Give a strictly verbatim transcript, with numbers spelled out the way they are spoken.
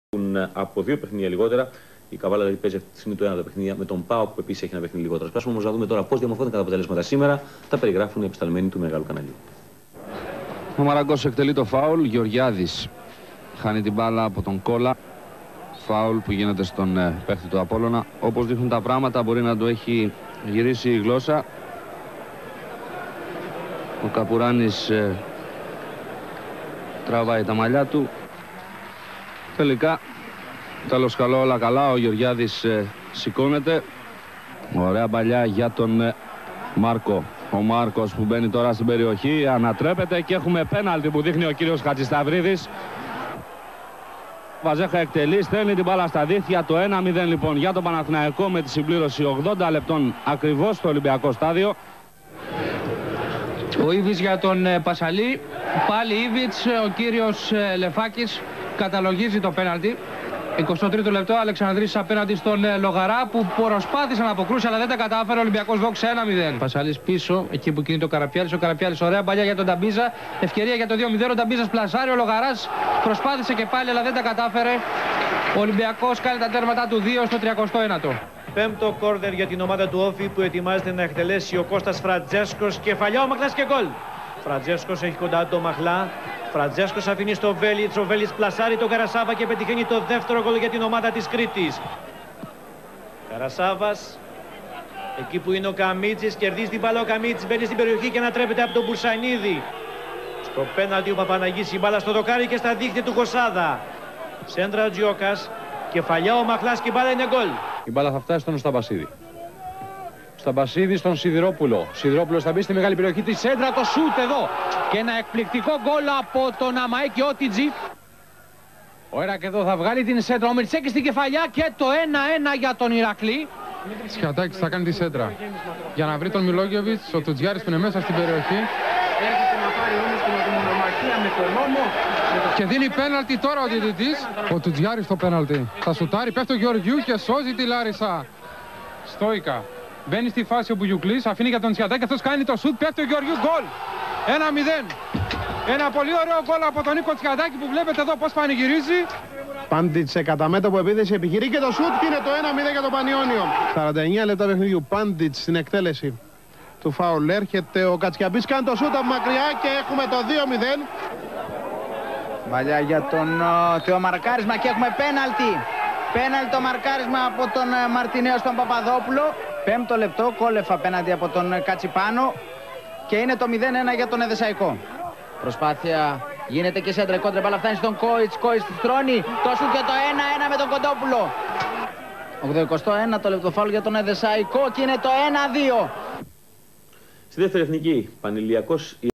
Από δύο παιχνίδια λιγότερα. Η Καβάλα δηλαδή παίζει αυτή τη στιγμή το ένα τα παιχνίδια με τον ΠΑΟΚ που επίσης έχει ένα παιχνίδι λιγότερο. Σπάσουμε όμως να δούμε τώρα πώς διαμορφώνονται τα αποτελέσματα σήμερα. Τα περιγράφουν οι επισταλμένοι του μεγάλου καναλιού. Ο Μαραγκός εκτελεί το φάουλ. Γεωργιάδης χάνει την μπάλα από τον Κόλα. Φάουλ που γίνεται στον ε, παίχτη του Απόλλωνα. Όπως δείχνουν τα πράγματα, μπορεί να το έχει γυρίσει η γλώσσα. Ο Καπουράνης ε, τραβάει τα μαλλιά του. Τελικά, τέλος καλό, όλα καλά. Ο Γεωργιάδης ε, σηκώνεται. Ωραία μπαλιά για τον ε, Μάρκο. Ο Μάρκος που μπαίνει τώρα στην περιοχή ανατρέπεται και έχουμε πέναλτι που δείχνει ο κύριος Χατζησταυρίδης. Βαζέχα εκτελεί, στέλνει την μπάλα στα δίχτυα. Το ένα μηδέν λοιπόν για τον Παναθηναϊκό με τη συμπλήρωση ογδόντα λεπτών ακριβώς στο Ολυμπιακό στάδιο. Ο Ήβης για τον ε, Πασαλή. Πάλι Ήβιτς, ο κύριος ε, Λεφάκης καταλογίζει το πέναλτι. εικοστό τρίτο λεπτό, Αλεξανδρής απέναντι στον ε, Λογαρά που προσπάθησε να αποκρούσει αλλά δεν τα κατάφερε. Ο Ολυμπιακός δόξα ένα μηδέν. Πασαλής πίσω, εκεί που κινείται ο Καραπιάλης. Ο Καραπιάλης, ωραία μπαλιά για τον Ταμπίζα. Ευκαιρία για το δύο μηδέν. Ο Ταμπίζας πλασάρει. Ο Λογαράς προσπάθησε και πάλι αλλά δεν τα κατάφερε. Ο Ολυμπιακός κάνει τα τέρματά του δύο στο τριακοστό ένατο. Πέμπτο κόρνερ για την ομάδα του Όφη που ετοιμάζεται να εκτελέσει ο Κώστας Φραντζέσκος. Κεφαλιά ο Μαχλάς και γκολ. Φραντζέσκος έχει κοντά το Μαχλά. Φραντζέσκος αφήνει στο Βέλιτς. Ο Βέλιτς πλασάρει τον Καρασάβα και πετυχαίνει το δεύτερο γκολ για την ομάδα της Κρήτης. Καρασάβας. Εκεί που είναι ο Καμίτσης. Κερδίζει την μπάλα ο Καμίτσης. Μπαίνει στην περιοχή και ανατρέπεται από τον Μπουρσανίδη. Στο πέναλτι ο Παπαναγής η μπάλα στο δοκάρι και στα δίχτυα του Κοσάδα. Σέντρα Τζιόκας. Κεφαλιά ο Μαχλάς και η μπάλα είναι γκολ. Η μπάλα θα φτάσει στον Σταμπασίδη. Σταμπασίδη στον Σιδηρόπουλο. Σιδηρόπουλος θα μπει στη μεγάλη περιοχή της σέντρα. Το σούτ εδώ. Και ένα εκπληκτικό γκολ από τον Αμαέκη Ότιτζη. Ο Έρακ εδώ θα βγάλει την σέντρα. Ο Μιρτσέκης στην κεφαλιά και το ένα ένα για τον Ηρακλή. Σιατάκης θα κάνει τη σέντρα. Για να βρει τον Μιλόγεβιτς, ο Τουτζιάρης που είναι μέσα στην περιοχή. Και δίνει πέναλτι τώρα ο διαιτητής. Ο Τουτζιάρης το πέναλτι. Θα σουτάρει, πέφτει ο Γεωργιού και σώζει τη Λάρισα. Στόικα. Μπαίνει στη φάση ο Μπουγιουκλής, αφήνει για τον Τσιατάκη, αυτός κάνει το σουτ, πέφτει ο Γεωργιού, γκολ! ένα μηδέν. Ένα πολύ ωραίο γκολ από τον Νίκο Τσιατάκη που βλέπετε εδώ πώς πανηγυρίζει. Πάντιτς σε κατά μέτωπο επίθεση επιχειρεί και το σουτ και είναι το ένα μηδέν για το Πανιόνιο. σαράντα εννιά λεπτά παιχνιδιού, Πάντιτς στην εκτέλεση του φάουλ. Έρχεται ο Κατσιαμπής, κάνει το σουτ από μακριά και έχουμε το δύο μηδέν. Μπαλιά για τον uh, μαρκάρισμα και έχουμε πέναλτι. Πέναλτι το μαρκάρισμα από τον uh, Μαρτινέο στον Παπαδόπουλο. Πέμπτο λεπτό, κόλεφα απέναντι από τον uh, Κατσιπάνο. Και είναι το μηδέν ένα για τον Εδεσσαϊκό. Προσπάθεια γίνεται και σέντρα κόντρα, μπάλα φτάνει στον Κόιτς. Κόιτς στρώνει το σουτ και το ένα ένα με τον Κοντόπουλο. ογδοηκοστό ένατο λεπτό φάουλ για τον Εδεσσαϊκό και είναι το ένα δύο. Στη δεύτερη εθνική, Πανηλιακός.